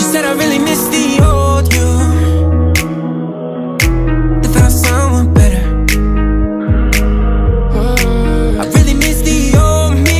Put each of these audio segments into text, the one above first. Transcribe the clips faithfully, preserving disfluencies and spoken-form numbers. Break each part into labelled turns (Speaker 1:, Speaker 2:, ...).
Speaker 1: said I really miss the old you. They found someone better. I really miss the old me.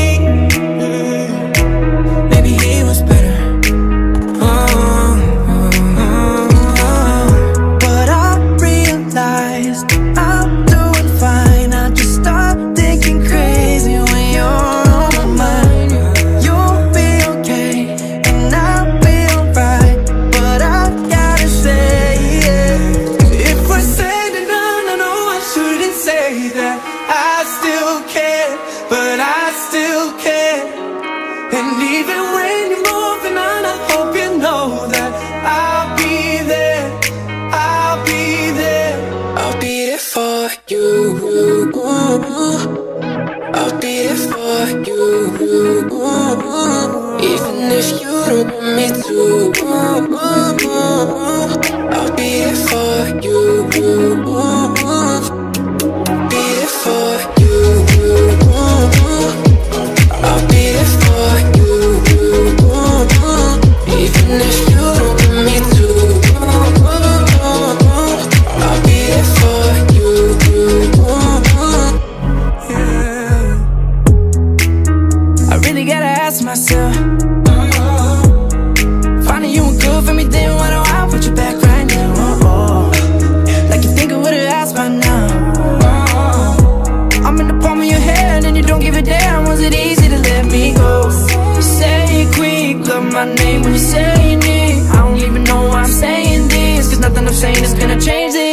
Speaker 1: Maybe he was better. Oh, oh, oh, oh. But I realized I'm doing fine. I just stopped thinking crazy when you're on my mind. You'll be okay and I'll be alright. But I gotta say, yeah, if I say that no, no, no, I shouldn't say that. I still care, but I still care. And even when you're moving on, I hope you know that I'll be there, I'll be there. I'll be there for you. I'll be there for you. Even if you don't want me to. I'll be there for you. Be there for you. I'll be there for you. Even if you don't want me to. I'll be there for you. Yeah. I really gotta ask myself, finding you ain't good for me, then why do I put you back right now? Oh, oh. Like you think I would've asked by now. I'm in the palm of your hand and you don't give a damn. Was it easy to let me go? You say it quick, love my name when you say it. I don't even know why I'm saying this, cause nothing I'm saying is gonna change this.